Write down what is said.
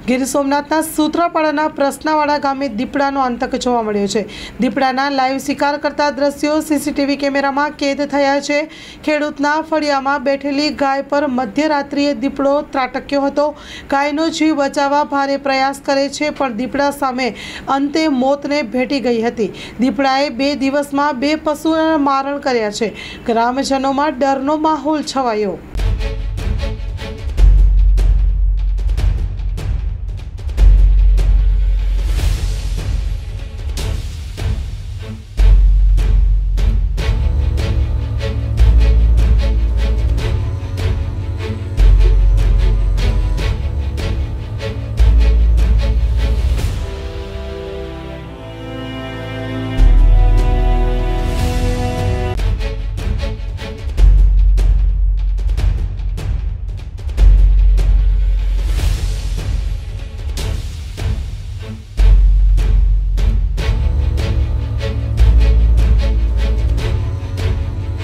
ગીર સોમનાથના સૂત્રાપાડાના પ્રસનાવાડા ગામે દીપડાનો આતંક જોવા મળ્યો છે। દીપડાના લાઈવ શિકાર કરતા દ્રશ્યો સીસીટીવી કેમેરામાં કેદ થયા છે। ખેડૂતના ફળિયામાં બેઠેલી ગાય પર મધ્યરાત્રિએ દીપડો ત્રાટક્યો હતો। ગાયનો જીવ બચાવવા ભારે પ્રયાસ કરે છે, પણ દીપડા સામે અંતે મોતને ભેટી ગઈ હતી। દીપડાએ 2 દિવસમાં 2 પશુઓના મારણ કર્યા છે। ગ્રામજનોમાં ડરનો માહોલ છવાયો।